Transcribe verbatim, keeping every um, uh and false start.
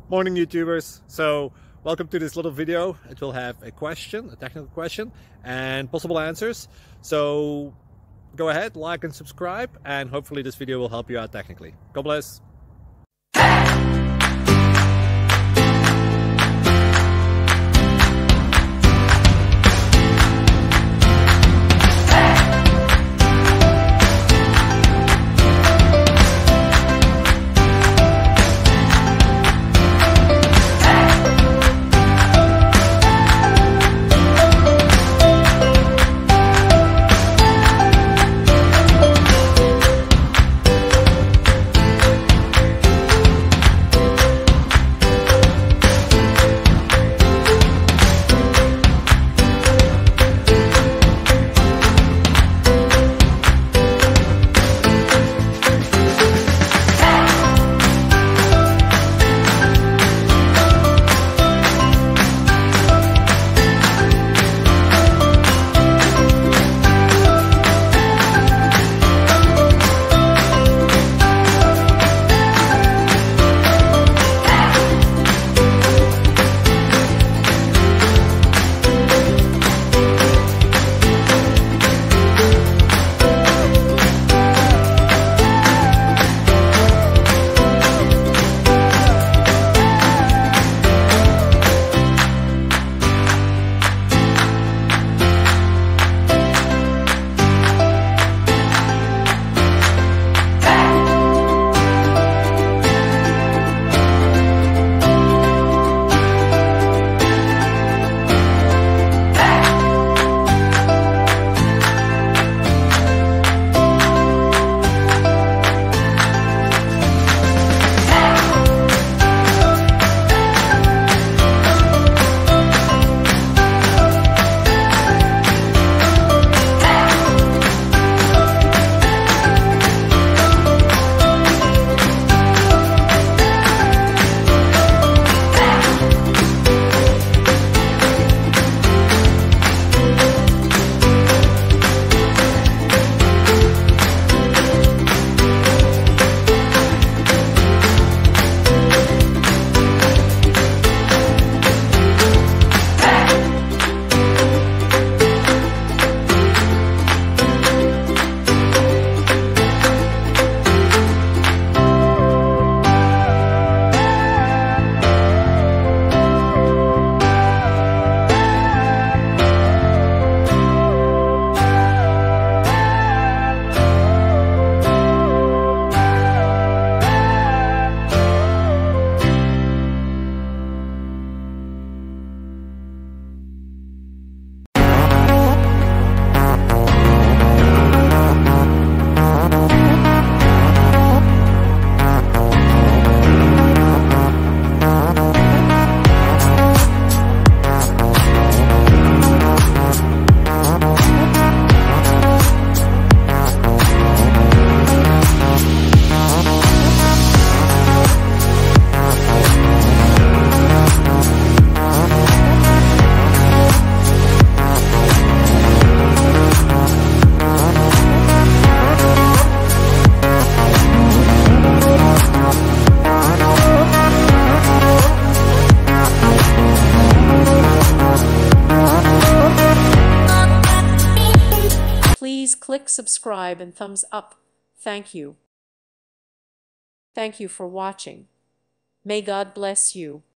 Morning YouTubers. So welcome to this little video. It will have a question, a technical question, and possible answers. So go ahead, like and subscribe, and hopefully this video will help you out technically. God bless. Please click subscribe and thumbs up. Thank you. Thank you for watching. May God bless you.